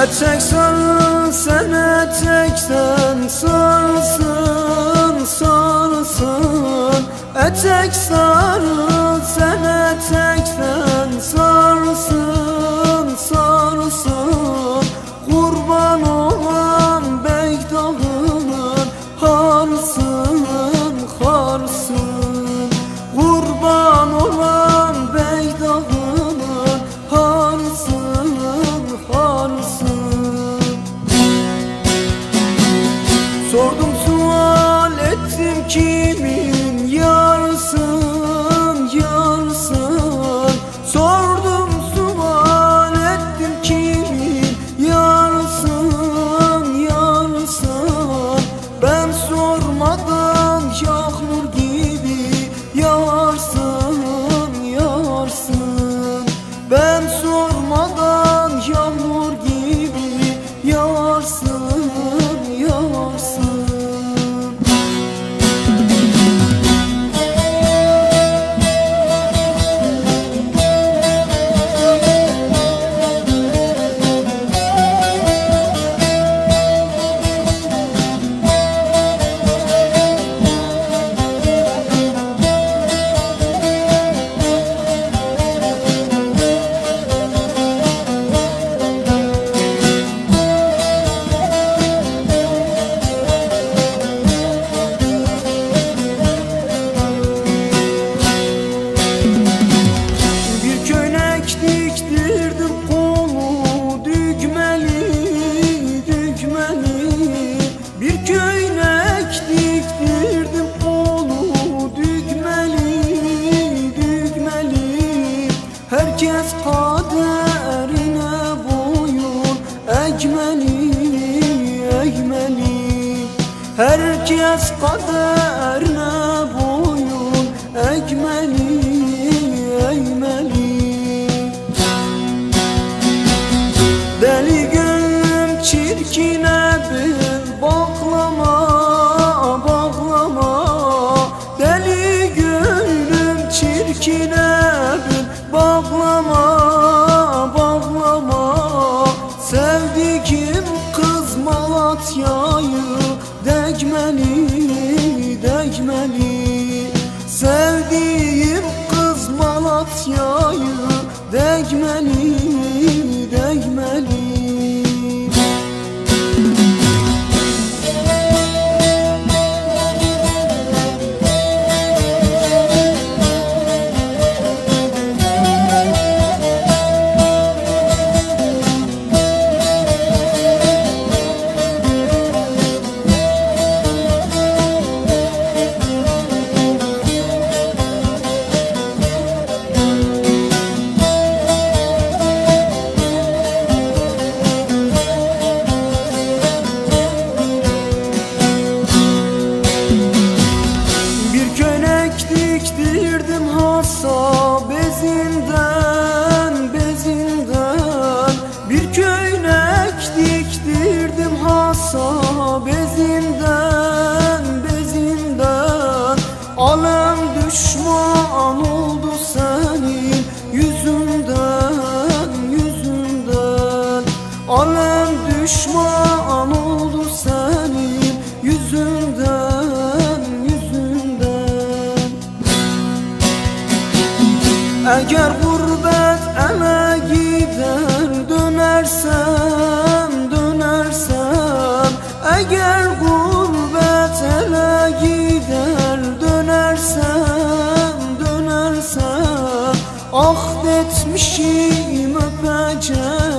Etek sarıl sen etekten sarsın sarsın. Etek sarıl sen etekten sarsın sarsın. Kurban olan Beydağ'ının harsın harsın. Kurban olan Beydağ'ının harsın harsın. Sordum sual ettim kimin yarsın yarsın. Sordum sual ettim kimin yarsın yarsın. Ben sormadan yağmur gibi yağarsın yağarsın. Ben sormadan yağmur gibi yağarsın yağarsın. Diktirdim kolu düğmeli düğmeli. Bir köynek diktirdim kolu düğmeli düğmeli. Herkes kaderine boyun eğmeli eğmeli. Herkes kaderine boyun eğmeli eğmeli. Deli gönlüm çirkine bir bağlama bağlama. Deli gönlüm çirkine bir bağlama bağlama. Sevdiğim kız Malatya'yı değmeli değmeli. Sevdiğim kız Malatya'yı değmeli değmeli. Diktirdim hassa bezinden bezinden. Bir köynek diktirdim hassa bezinden bezinden. Alem düşman oldu senin yüzünden yüzünden. Alem düşman oldu senin yüzünden yüzünden. Eğer gurbet ele gider dönersem dönersem. Eğer gurbet ele gider dönersem dönersem. Ahdetmişim öpeceğim